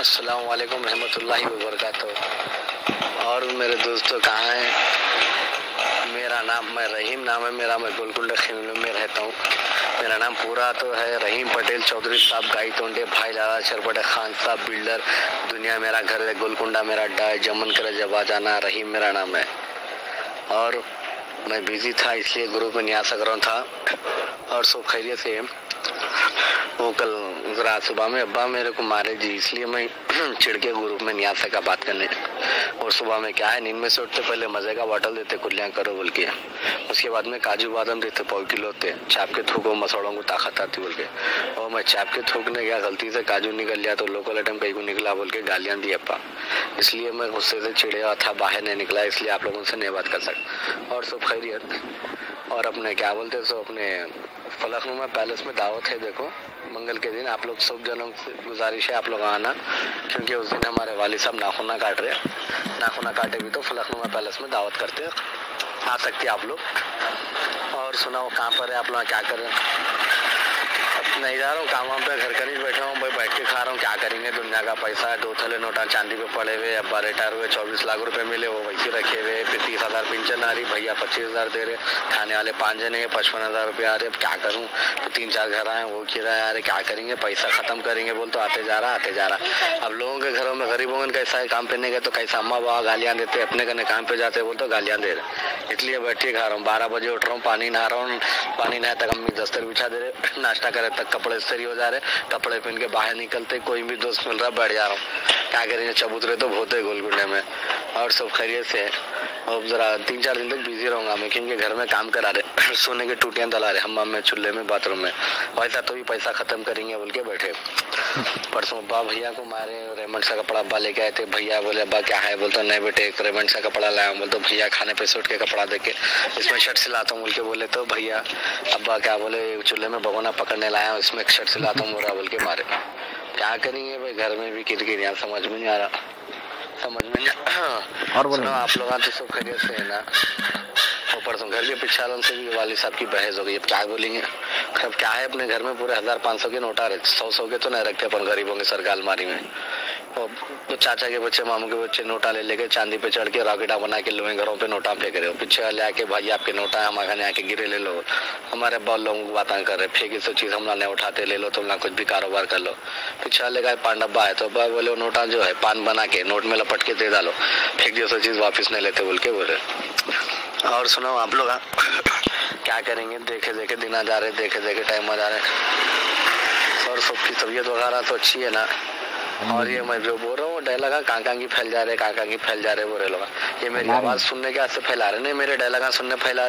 अस्सलाम वालेकुम रहमतुल्लाहि व बरकातहू। और मेरे दोस्तों कहाँ हैं? मेरा नाम रहीम नाम है मेरा। मैं गोलकुंडा खिमले में रहता हूँ। मेरा नाम पूरा तो है रहीम पटेल चौधरी साहब गाई तोंडे भाई लाला चरपटे खान साहब बिल्डर। दुनिया मेरा घर है, गोलकुंडा मेरा अड्डा है, जमन करे जब जाना रहीम मेरा नाम है। और मैं बिजी था इसलिए ग्रुप में नहीं आ सक रहा था। और सब खैरियत से वो कल रात सुबह में अब्बा मेरे को मारे जी, इसलिए मैं चिढ़ के ग्रुप में नहीं आ सका बात करने। और सुबह में क्या है, नींद में से उठते पहले मजे का बॉटल देते कुल्लियाँ करो बोल के, उसके बाद में काजू बादाम देते 1.5 किलो होते, चाप के थूको मसौड़ों को ताकत आती बोल के। और मैं चाप के थूकने गया, गलती से काजू निकल लिया तो लोकल आइटम कहीं को निकला बोल के गालियाँ दी अब्बा। इसलिए मैं गुस्से से चिड़े हुआ था, बाहर नहीं निकला, इसलिए आप लोगों से नहीं बात कर सकता। और सब खैरियत। और अपने क्या बोलते सो अपने फलकनुमा पैलेस में दावत है, देखो मंगल के दिन आप लोग सब जनों से गुजारिश है आप लोग आना, क्योंकि उस दिन हमारे वाली साहब नाखूना काट रहे हैं। नाखूना काटे भी तो फलकनुमा पैलेस में दावत करते हैं, आ सकते आप लोग। और सुनाओ कहाँ पर है आप लोग, क्या कर रहे हैं? नहीं जा रहा हूँ काम पे, घर कर ही बैठा हूँ भाई, बैठ के खा रहा हूँ। क्या करेंगे, दुनिया का पैसा है, 2 थैले नोटा चांदी पे पड़े हुए। अब्बा रिटायर हुए, 24 लाख रुपए मिले, वो वैसे रखे हुए। फिर 30,000 पेंशन आ रही, भैया 25,000 दे रहे, खाने वाले 5 जने 55,000 रुपये आ रहे। अब क्या करूँ, तो 3-4 घर आए, वो किराया आ रहे, क्या करेंगे, पैसा खत्म करेंगे बोल तो आते जा रहा। अब लोगों के घरों में गरीबों में कैसा है, काम पे नहीं गए तो कैसा अम्मा बाबा गालियाँ देते, अपने कने काम पे जाते बोल तो गालियाँ दे रहे। इसलिए बैठ के खा रहा हूँ। 12 बजे उठ रहा हूँ, पानी नहा रहा हूँ, पानी नहाए तक अम्मी दस्तर बिछा दे रहे, नाश्ता करे तक कपड़े इस्त्री हो जा रहे, कपड़े पहन के बाहर निकलते कोई भी दोस्त मिल रहा बैठ जा रहा हूँ। क्या करेंगे, चबूतरे तो बहुत है गोलकुंडे में। और सब खैरियत से है। और जरा 3-4 दिन तक बिजी रहूंगा मैं, क्योंकि घर में काम करा रहे, सोने के टूटियां दला रहे, हम्माम में, चूल्हे में, बाथरूम में। वैसा तो भी पैसा खत्म करेंगे बोल के बैठे। परसों अब्बा भैया को मारे, रेमंड सा कपड़ा अब्बा लेके आए थे। भैया बोले अब्बा क्या है, बोलते नहीं बेटे एक रेमंड सा कपड़ा लाया। बोलते भैया खाने पे सूट के कपड़ा दे के इसमें शर्ट सिलाता हूँ बोल के बोले, तो भैया अब्बा क्या बोले चूल्हे में भगोना पकड़ने लाया, इसमें एक शर्ट सिलाता हूँ बोल के मारे। क्या करेंगे भाई, घर में भी किरकिरियाँ, समझ में नहीं आ रहा, समझ में नहीं। और बोलो आप लोग तो सब खैरियत से है ना? ऊपर से घर के पिछालों से भी वाली साहब की बहस हो गई। अब क्या बोलेंगे, अब क्या है, अपने घर में पूरे 1,000-500 के नोटा रहे, 100 के तो नहीं रखते अपन गरीबों के सरकार अलमारी में। तो चाचा के बच्चे मामू के बच्चे नोटा ले लेके चांदी पे चढ़ के रॉकेटा बना के लोग घरों पे नोटा फेंक रहे हो। पीछे ले आके भाई आपके नोटा है, हमारे आके गिरे ले लो। हमारे बहुत लोगों को बातें कर रहे, फेंकी सब चीज हम नहीं उठाते, ले लो तुम ना कुछ भी कारोबार कर लो। पीछे लेगा पांडब्बा है तो बोले नोटा जो है पान बना के नोट में लपट के दे डालो, फेंक जैसा चीज वापिस नहीं लेते बोल के बोले। और सुनो आप लोग क्या करेंगे, देखे देखे दिन आ जा रहे, देखे देखे टाइम आ जा रहे। और सबकी तबीयत वगैरह तो अच्छी है ना? और ये मैं जो बोल रहा हूँ डायलॉग काका की फैल जा रहे, काका की फैल जा रहे बोल रहे लोग। ये मेरी आवाज सुनने के हाथ से फैला रहे, नहीं मेरे डायलॉग सुनने फैला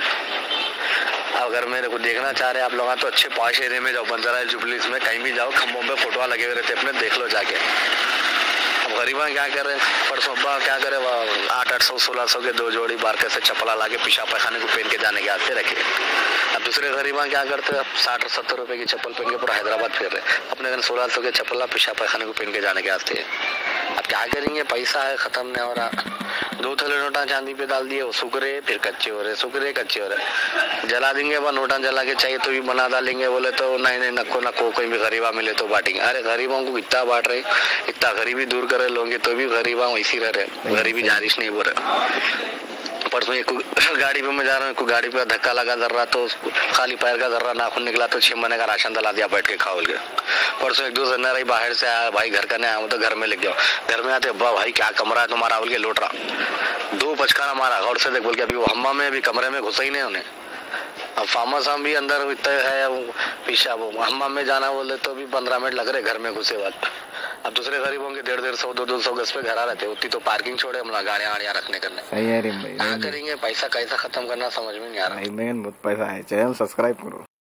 रहे। अगर मेरे को देखना चाह रहे आप लोग तो अच्छे पॉश एरिया में जाओ, बंजारा जुबलीस में कहीं भी जाओ, खम्भों पे फोटो लगे हुए रहते अपने, देख लो जाके। अब गरीबा क्या करे, परसों अब्बा क्या करे, 800-1600 के 2 जोड़ी बार कैसे चप्पला ला के पेशाब पैखाने को पहन के जाने के आते रखे। अब दूसरे गरीबा क्या करते हैं, 60-70 रुपए की चप्पल पहन के पूरा हैदराबाद फिर रहे, अपने घर 1600 के चप्पला पेशाब पैखाने को पहन के जाने के आते हैं। अब क्या करेंगे, पैसा है खत्म नहीं हो रहा। 2 थैले नोटा चांदी पे डाल दिए, वो सूख रहे फिर कच्चे हो रहे, सूख रहे कच्चे हो रहे। जला देंगे वह नोटा, जला के चाहिए तो भी बना डालेंगे बोले तो नहीं नको कोई भी गरीबा मिले तो बांटेंगे। अरे गरीबों को इतना बांट रहे, इतना गरीबी दूर करे लोगे तो भी गरीबा वैसी रह रहे, गरीबी जारिश नहीं बोल रहे। परसों एक गाड़ी पे मैं जा रहा हूँ, गाड़ी पे धक्का लगा जर्रा तो खाली पैर का जर्रा नाखून निकला तो 6 महीने का राशन डला दिया बैठ के खाओ गया। परसों एक दूसरे रही बाहर से आया, भाई घर करने आया तो घर में लग गया। घर में आते अब्बा भाई क्या कमरा है तुम्हारा बोल के लौट रहा, 2 पचकाना मारा और से देख बोल के, अभी वो हम्मा में अभी कमरे में घुसा ही नहीं उन्हें। अब फार्मस हम भी अंदर इतना है पीछा, वो हम्मा में जाना बोले तो भी 15 मिनट लग रहे घर में घुसे बाद। अब दूसरे गरीबों के 150, 200 गज पे घर आ रहते, उतनी तो पार्किंग छोड़े हम लोग गाड़ियाँ वाड़ियाँ रखने करने। सही है रे भाई, क्या करेंगे, पैसा कैसा खत्म करना समझ में नहीं आ रहा। बहुत पैसा है, चैनल सब्सक्राइब करो।